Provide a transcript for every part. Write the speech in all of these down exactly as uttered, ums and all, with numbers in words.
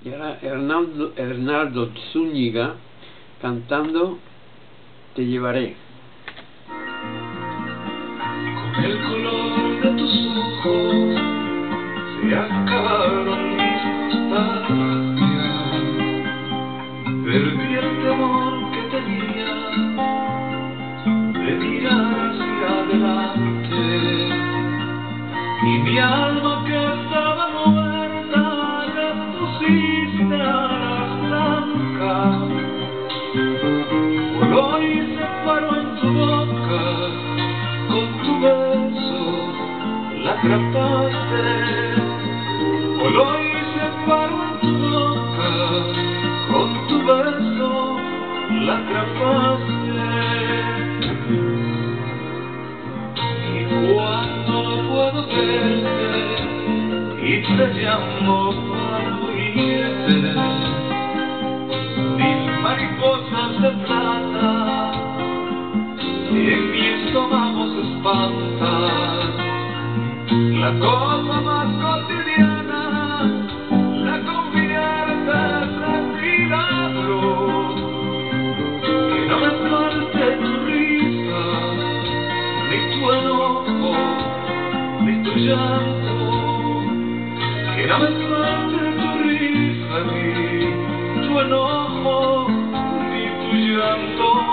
Y ahora Hernando, Hernando Zúñiga cantando Te llevaré. Con el color de tus ojos se acabaron mis nostalgias. Perdí el temor que tenía de mirar hacia adelante, y mi alma que estaba muerta le pusiste alas blancas. Voló y se paró en tu boca, con tu beso la atrapaste. Voló y se paró en tu boca, con tu beso la atrapaste. Y cuando no puedo verte y te llamo para oírte, mil mariposas de plata y en mi estómago se espantan. La cosa más cotidiana la conviertes en milagro. Que no me falte tu risa, ni tu enojo, ni tu llanto. Que no me falte tu risa, ni tu enojo, ni tu llanto.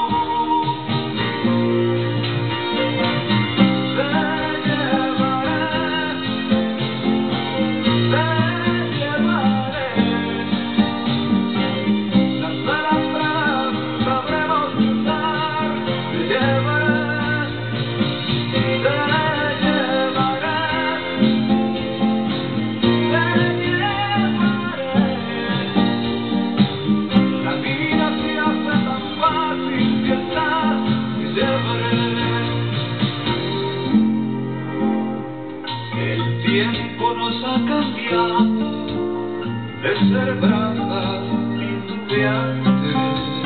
El tiempo nos ha cambiado de ser brasas titubeantes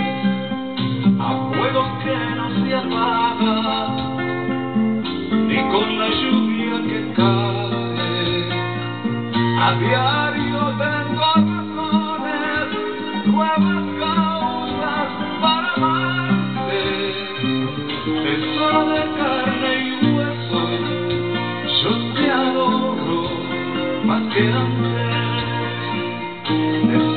a fuego que no se apaga ni con la lluvia que cae. A diario tengo razones, nuevas causas para amarte. Tesoro de carne y hueso, yo te adoro más que antes.